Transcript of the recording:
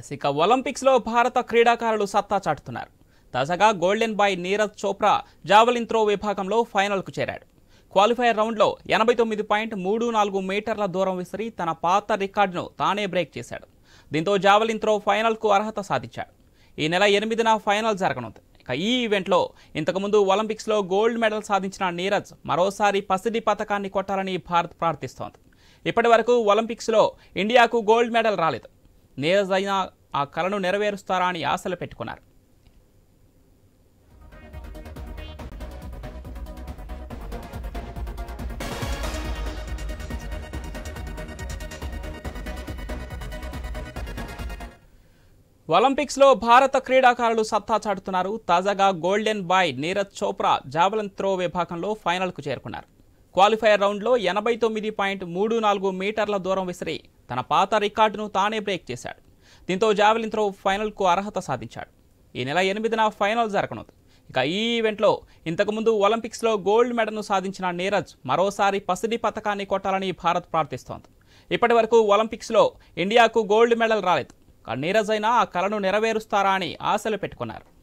ఇక ఒలింపిక్స్ లో భారత క్రీడాకారులు సత్తా చాటుతున్నారు. తాజాగా golden boy Neeraj Chopra javelin throw విభాగంలో ఫైనల్కు చేరాడు. క్వాలిఫైయర్ రౌండ్లో 89.34 మీటర్ల దూరం విసిరి తన పాత రికార్డును తానే బ్రేక్ చేశాడు. దీంతో జావెలిన్ త్రో ఫైనల్కు అర్హత సాధించాడు. ఈ నెల 8న ఫైనల్ జరగనుంది. ఇక ఈ ఈవెంట్లో ఇంతకుముందు ఒలింపిక్స్లో గోల్డ్ మెడల్ సాధించిన నీరజ్ మరోసారి పసిడి పతకాన్ని కొట్టాలని భారత్ ప్రార్థిస్తోంది. ఇప్పటి వరకు ఒలింపిక్స్లో ఇండియాకు గోల్డ్ మెడల్ రాలేదు. నీరజ్ అయినా ఆ కలను నెరవేరుస్తారా అని ఆశలు పెట్టుకున్నారు. ఒలింపిక్స్లో భారత క్రీడాకారులు సత్తా చాటుతున్నారు. తాజాగా golden boy Neeraj Chopra javelin throw విభాగంలో ఫైనల్కు చేరుకున్నారు. క్వాలిఫైయర్ రౌండ్లో 89.34 మీటర్ల దూరం విసిరి తన పాత రికార్డును తానే బ్రేక్ చేశాడు. దీంతో జావెలిన్ త్రో ఫైనల్కు అర్హత సాధించాడు. ఈ నెల 8న ఫైనల్ జరగనుంది. ఇక ఈ ఈవెంట్లో ఇంతకుముందు ఒలింపిక్స్లో గోల్డ్ మెడల్ను సాధించిన నీరజ్ మరోసారి పసిడి పతకాన్ని కొట్టాలని భారత్ ప్రార్థిస్తోంది. ఇప్పటి వరకు ఒలింపిక్స్లో ఇండియాకు గోల్డ్ మెడల్ రాలేదు. నీరజ్ అయినా ఆ కలను నెరవేరుస్తారా అని ఆశలు పెట్టుకున్నారు.